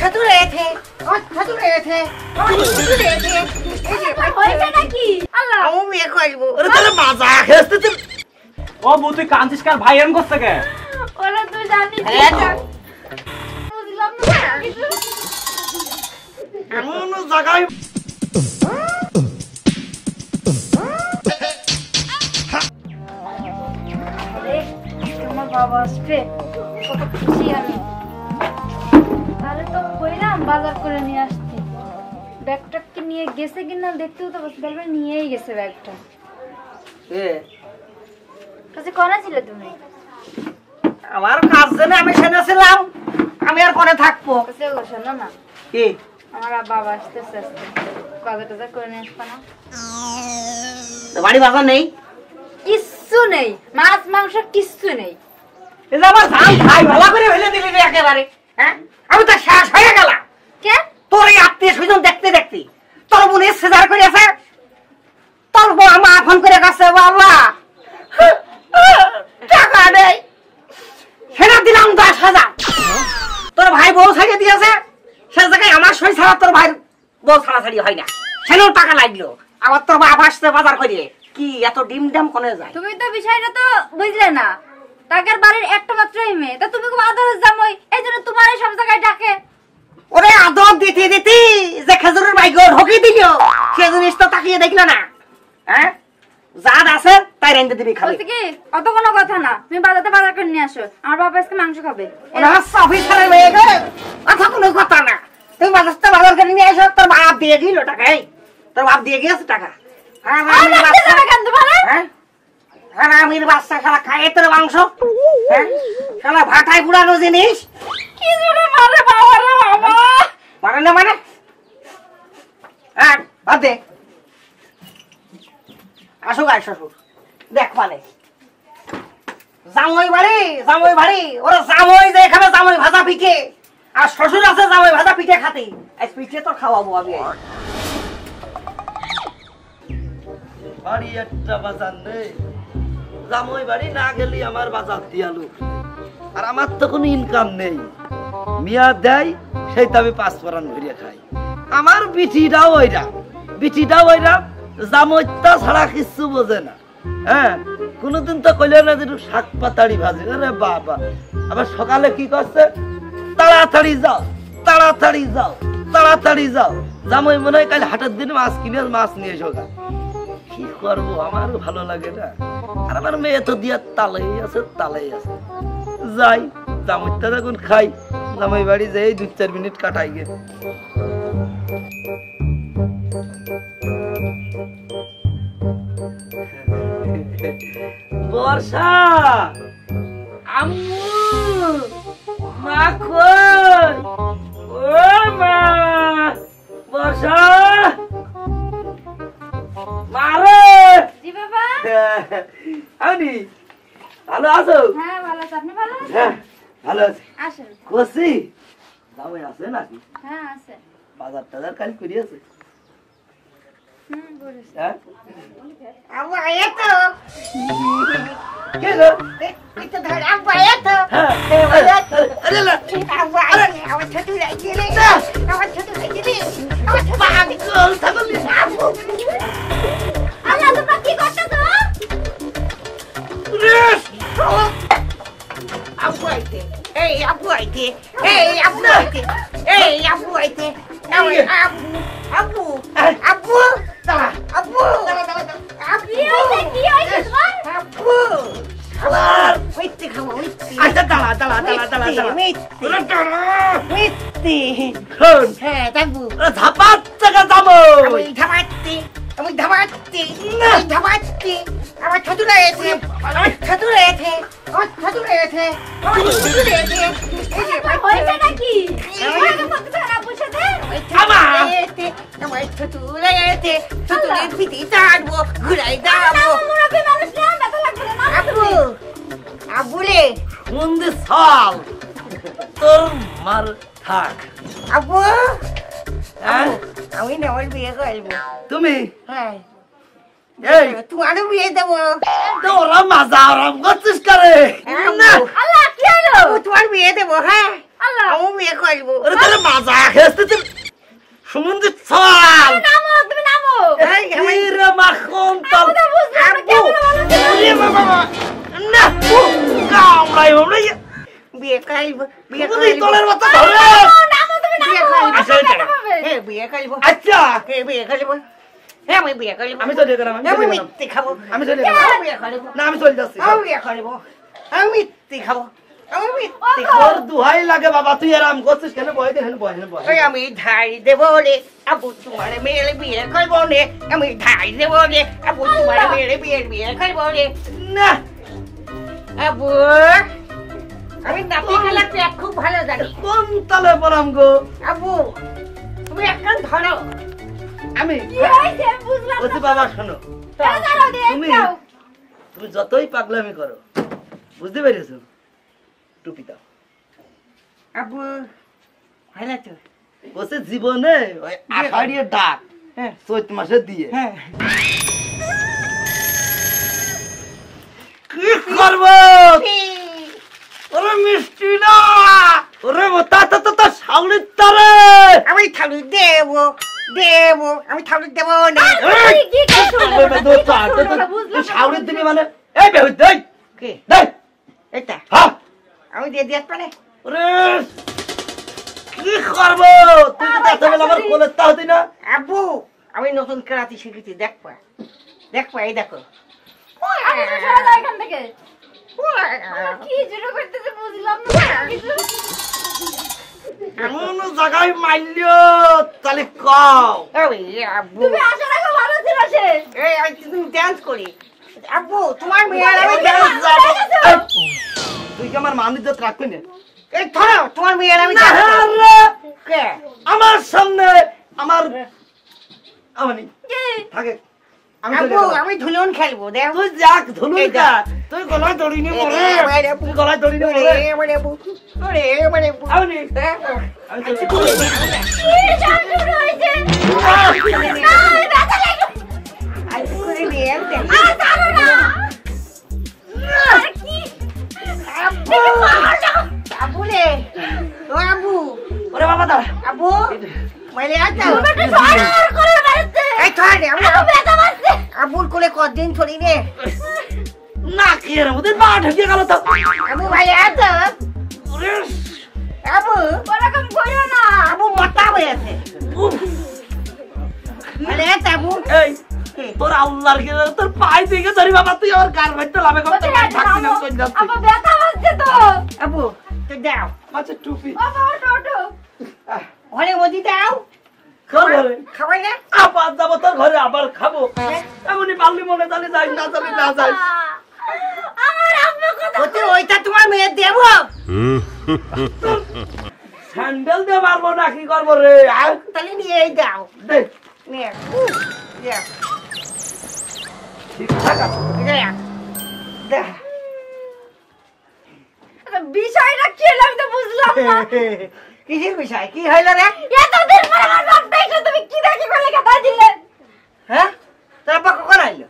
ছাতু রয়েছে আমার ছাতু রয়েছে আমার ছাতু রয়েছে এই যে ভাই হইছে নাকি আল্লাহ আমি বিয়ে করব ওরে তাহলে মাজা খেতে তুই ও বুতুই কাঁদিস কার ভাই এরকম করছে কে ওরা তুই জানিস বুঝলাম না কিছু এমন জায়গায় আমার বাবা আসবে কত খুশি আমি আরে তো কইলাম বাজার করে নিয়ে আসতে ব্যাগটা কি নিয়ে গেছে কিনা দেখতেও তো বলবে নিয়েই গেছে ব্যাগটা এ কাছে কোনা ছিল তুমি আমার কাজ জানে আমি সেনা ছিলাম আমি আর কোনে থাকবো কাছে বসো না কি আমার বাবা আসতেছে বাজার টাজার করে নিয়ে আসবা না বাড়ি বাজার নেই কিচ্ছু নেই মাছ মাংস কিচ্ছু নেই এই যে আমার ধান খাই ভালো করে ফেলে দিলি রে একেবারে হ্যাঁ আমি তো শেষ হয়ে গেলাম কে তোর এই আত্মীয় স্বজন দেখতে দেখতে তোর মনে সেজার করেছে তোর বউ মা ফোন করে গেছে বাবা টাকা নেই সেটা দিলাম 10,000 তোর ভাই বউ ছেড়ে দিয়েছে সে জায়গায় আমার সই ছাড়া তোর ভাই বউ ছাড়াছাড়ি হয় না সেটাও টাকা লাগলো আবার তোর বাপ আসছে বাজার করে কি এত ডিম ডাম কোনে যায় তুমি তো বিষয়টা তো বুঝলে না টাকার বাড়ির একটা মাত্রই মেয়ে তা তুমি খুব আদরের জামাই এইজন্য তোমার এই সব জায়গায় ডাকে ওরে আদর দিতে দিতে যে খেজুরের বাইক ঢোকে দিল সে জিনিস তো তাকিয়ে দেখলো না হ্যাঁ যা আছে তাই রেঁধে দিবি খাবে বলছি কি অত কোনো কথা না তুমি বাজারে বাজার করে নিয়ে আসো আমার বাবা আজকে মাংস খাবে ওরা অফিসারের মেয়ে গে কথা কোনো কথা না তুমি বাজার করে নিয়ে এসো তোর বাপ দিয়ে দিল টাকা এই তোর বাপ দিয়ে গিয়েছে টাকা আমির বাচ্চা খেলা খায় তোর মাংস হ্যাঁ খেলা ভাটায় পুরানো জিনিস কি জোরে মারে বাবা রে বাবা মানে না মানে হ্যাঁ বাদ দে আসো গাই শ্বশুর দেখ মানে জামই বাড়ি ওরা জামই যে এখানে জামই ভাজা পিঠে আর শ্বশুর আছে জামই ভাজা পিঠে খাতে আজ পিঠে তো খাওয়াবো আমি বাড়ি একটা বাজার নেই জামই বাড়ি না গেলে আমার বাজার দিয়ালু আর আমার তো কোনো ইনকাম নেই মিয়া দেয় সেই তো আমি 5 পরান ভরিয়ে খাই আমার বিটিটাও ওইরা জামইটা ছাড়া কিছু বোঝে না হ্যাঁ কোনোদিন তো কইলে না যে শাক পাতাড়ি ভাজি আরে বাবা আবার সকালে কি করছে তাড়াতাড়ি যাও জামই মনে হয় কাল হাটের দিন মাছ কিনে মাছ নিয়ে এসো কি করবো আমারও ভালো লাগে না আর আমার মেয়ে তো দিয়া তালেই আছে যাই জামইটা যখন খাই জামাই বাড়ি যাই 2-4 মিনিট কাটাই গে বর্ষা আম্মু মা কই ও মা বর্ষা মারে জি বাবা আনি ভালো আছো হ্যাঁ ভালো আছি আপনি ভালো আছেন হ্যাঁ ভালো আছি আসেন কোসি জামাই আছে নাকি হ্যাঁ আছে বাজার টাজার কাল করিয়েছে বলেছি হ্যাঁ আব্বা এতো কে গো এই তো ধর আব্বা এতো হ্যাঁ আরে লা আব্বা আমার ছাতু লাগিয়ে আমার ছাতু লাগিয়ে আমার ছাতু আমি কল থাকলি আব্বু আল্লাহ তোমরা কি করতেছো রেস আব্বু আইতে এই আব্বু আইতে আব্বু দাঁড়া আব্বু কি হইছে তোমার আব্বু খাবার মিথ্যে খাবো আচ্ছা দাঁড়া মিথ্যে শোন হ্যাঁ দেখবো ধাপাত টাকা যাবো আমি ধামাচ্ছি আমার ছাতু রয়েছে এই যে ভাই হইছে নাকি আমাকে বলতে না বুঝে দে আমার ছাতু রয়েছে ছাতুরের পিঠে চাটবো ঘুরাই দাও মুরব্বি মানুষ না ব্যথা লাগবে না আব্বুলে মন্দে সাল তোর মার থাক আব্বু হ্যাঁ আমি না ওর বিয়ে করবো তুমি হ্যাঁ এই তোমারও বিয়ে দেবো তোরা মাজা আরাম করছিস করে না আল্লাহ কি হলো তোমার বিয়ে দেবো হ্যাঁ আল্লাহ আমি বিয়ে করব আরে তাহলে মাজা খেতে তুই সুমন্দি চল নামো তুমি নামো এই আমি এই রে মাখন তাল আমি তো বুঝলাম না কেমন ভালো ছিল। ওরে বাবা না কামড়াই বামড়াই বিয়ে করব বিয়ে তুই করব তোলের মতো ধরে নামো তুমি বিয়ে নামো করব আচ্ছা, কেমন হবে? এ বিয়ে করব আচ্ছা এ বিয়ে করব এ আমি বিয়ে করব আমি চলে গেলাম আমি মিথ্যে খাবো আমি চলে গেলাম আমি বিয়ে করব না আমি চলে যাচ্ছি আমি বিয়ে করব আমি মিথ্যে খাবো আমি মিথ্যে ওগো, খাবো তোর দুহাই লাগে বাবা তুই আরাম করছিস কেন বয় দে হেন বয় ওই আমি ধাই দেবো রে আবু তোমার মেয়ের বিয়ে করবো রে আমি ধাই দেবো রে আবু তোমার মেয়ের বিয়ে করবো রে না আবু আমি নাতি খেলা পেট খুব ভালো জানি কোন তালে পরাম গো আবু তুমি একখান ধরো আমি কি হয়েছে আমি বুঝলাম বলছি না। বাবা শোনো দাঁড়াও, দাঁড়াও, দিয়ে তুমি যাও। তুমি যতই পাগলামি করো বুঝতে পেরেছো টুপি দাও আবু ভালো তো বসে জীবনে ওই আষাঢ়িয়ে ডাক হ্যাঁ চৈত মাসে দিয়ে হ্যাঁ কি করব ওরে মিষ্টি না ওরে মোটা তো তো তো শাউলির তারে আমি থালু দেবো দেবো আমি থালু দেবো না কি- কি করছো? বুঝলাম না। শাউলির দিবি মানে এই বেহুদ দেই কে দেই এটা হ্যাঁ আমি দিয়ে দিয়ে পারে ওরে কি করব তুই তো এত বেলা আমার কোলে তা হতি না আবু আমি নতুন কেরাতি শিখেছি দেখবা দেখবা এই দেখো আরে তুমি সরে যাও এখান থেকে। কি শুরু করতেছে বুঝলাম না কিছু। এমন জায়গায় মাইলিও তাহলে কও ওই আবু তুমি আসার আগে ভালো ছিল সে। এই আমি তুমি ডান্স করি আবু তোমার মেয়ের আমি তুমি ডান্স যাবো। তুই কি আমার মান ইজ্জত রাখবি না এই ধরো তোমার মেয়ের আমি না, ডান্স করি রে, কে আমার সামনে আমার আমানি কি? থাকে আমি আবু চলে গেলাম। আমি ধুলন খেলবো দেখ তুই যাক ধনুর এই যা যা। তুই গলায় দড়ি নিয়ে মরে এ, এ, তুই গলায় দড়ি নিয়ে ওরে মরে ওরে আবু ওরে ওরে আবু আমানি দেখ আমি চলে গেলাম। কি সব শুরু হয়েছে? না, আমি ব্যথা লাগলো। আজ করে নিয়ে দেখ আর ছাড়ো না। আর কি? আবু আবু রে ও আবু ওরে বাবা দাঁড়া আবু মাইলে আছো তুমি একটু সরো, আর করে বেরোচ্ছে। এই ধর রে আমি আমার ব্যথা পাচ্ছে। আবুর কোলে কতদিন ছড়ি রে না কি এর মধ্যে পা ঢুকে গেল তো আবু মাইলে আছো ওরে আবু ওরকম করো না। আবু মোটা হয়ে আছে উফ, মাইলে আছো আবু এই তোর আল্লাহর কি তোর পায়ে দিকে ধরি বাবা তুই আমার গার ভাইতে লাভে কত বলছি, থাকছি না নামো। চলে যাচ্ছি আমার ব্যথা পাচ্ছে তো। আবু তো দাও আচ্ছা টুপি বাবা, ওঠো, ওঠো। ঘরে মদি দাও তোর ঘরে খাওয়াই না আবার যাবো তোর ঘরে আবার খাবো এমনি পারলি মনে তাহলে যাই না তাহলে না যাই আমার আম্মা কথা ওতে ওইটা তোমার মেয়ে দেব স্যান্ডেল দিয়ে মারবো না কি করবো রে আয়, তাহলে নিয়েই দাও দে নিয়ে দেখ ঠিকঠাক আছে দেখ দেখ বিষয়টা কি হলো আমি তো বুঝলাম না। কিসের বিষয় কি হইল রে এতদিন পর আমার বাপটা এসে তুমি কি দেখি বলে কথা দিলে? হ্যাঁ তোর আব্বা কখন আইলো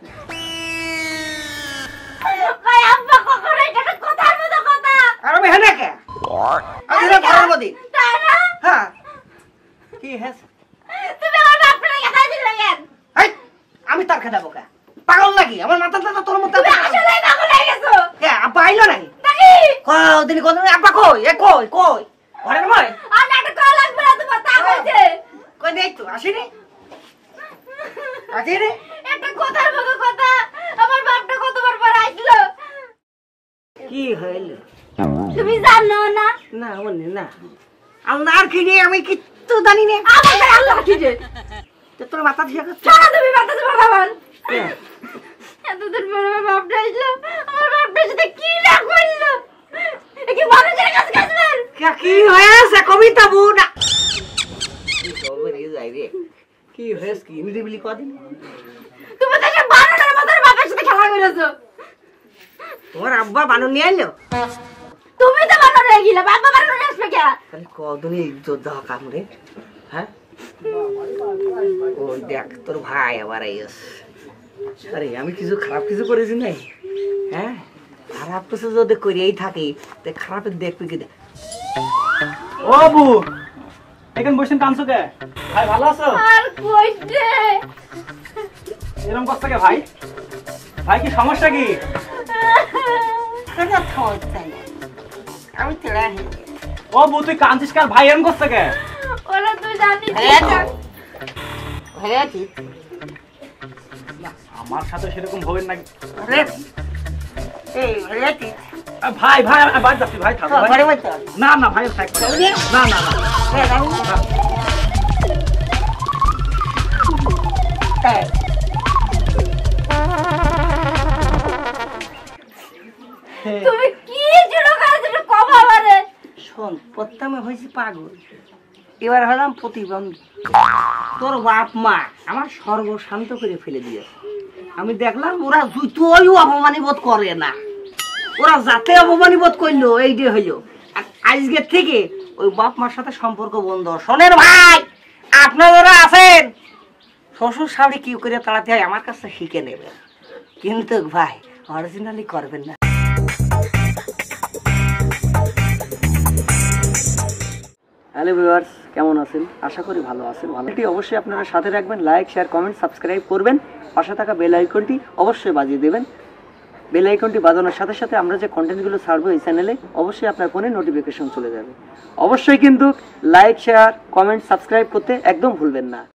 ভাই, আব্বা কখনো এটা একটা কথার মতো কথা। আর আমি হেনে কে আমি তো ঘরের মধ্যে তাই না? হ্যাঁ কি হ্যাঁ তুমি আমার বাপটাকে কথা দিলে কেন? এই আমি তার খেদাবো কে পাগল নাকি আমার মাথাটা তো তোর মতো তুমি আসলেই পাগল হয়ে গেছো। কে আব্বা আইলো নাকি নাকি? কদিন কদিন আব্বা কই এ কই কই ঘরের মধ্যে আর নাটক করা লাগবে না, তোমার তা হয়েছে। কই দেখ তো আসেনি আসেনি একটা কথার মতো কথা। আমার বাপটা কতবার পর আসলো। কি হইল তুমি জানো না? না বলি না আমার কি নিয়ে আমি কিচ্ছু জানি না আমার গায়ে আল্লাহ কি যে? তো তোর মাথা দিয়ে ছাড়ো তুমি বাতা তোমার বাবার। এতদিন পর আমার বাপটা আসলো। আমার বাপটার সাথে কি না করলো? এ কি মানুষের কাছে গেছিলেন? কি হয়েছে কবিতা বুনা কি খবর এই যাই রে কি হয়েছে কি নিরিবিলি কদিন তুমি তো একটা বানরের মতো বাপের সাথে খেলা করেছো। তোমার আব্বা বানর নিয়ে এলো তুমি তো বানর হয়ে গেলে, বাবা বানর আসবে কে? তাহলে কদিন ইজ্জত দেওয়া কামড়ে হ্যাঁ ওই দেখ তোর ভাই আবার আইস আরে আমি কিছু খারাপ কিছু করেছি নাই হ্যাঁ খারাপ কিছু যদি করিয়েই থাকি তো খারাপের দেখবি কি দেখ ও বু এখানে বসেন কাঁদছো কে? ভাই ভালো আছো? আর কইতে এরকম করছো কে ভাই? ভাই কি সমস্যা কি? আমি তেড়া ও বু তুই কাঁদছিস কার? ভাই এরকম করছো কে? ওরা তুই জানিস আমার সাথে সেরকম হবেন নাকি? ভাই ভাই ভাই আমি বাদ যাচ্ছি ভাই, থাকো ভাই। না না ভাই থাক, না না না তুমি কি জন্য কাজটা কবা বারে? শোন, প্রথমে হয়েছি পাগল, এবার হলাম প্রতিবন্ধী। তোর বাপ মা আমার সর্বশান্ত করে ফেলে দিয়েছে। আমি দেখলাম ওরা জুতোই অপমানি বোধ করে না, ওরা যাতে অপমানি বোধ করলো এই যে হইলো। আর আজকে থেকে ওই বাপ মার সাথে সম্পর্ক বন্ধ। শোনেন ভাই, আপনারা আছেন, শ্বশুর শাশুড়ি কি করে তাড়াতে হয় আমার কাছে শিখে নেবে, কিন্তু ভাই অরিজিনালি করবেন না। হ্যালো ভিউয়ার্স, কেমন আছেন? আশা করি ভালো আছেন। ভালোটি অবশ্যই আপনারা সাথে রাখবেন, লাইক শেয়ার কমেন্ট সাবস্ক্রাইব করবেন, পাশে থাকা বেল আইকনটি অবশ্যই বাজিয়ে দেবেন। বেল আইকনটি বাজানোর সাথে সাথে আমরা যে কন্টেন্টগুলো ছাড়বো এই চ্যানেলে অবশ্যই আপনার ফোনে নোটিফিকেশন চলে যাবে। অবশ্যই কিন্তু লাইক শেয়ার কমেন্ট সাবস্ক্রাইব করতে একদম ভুলবেন না।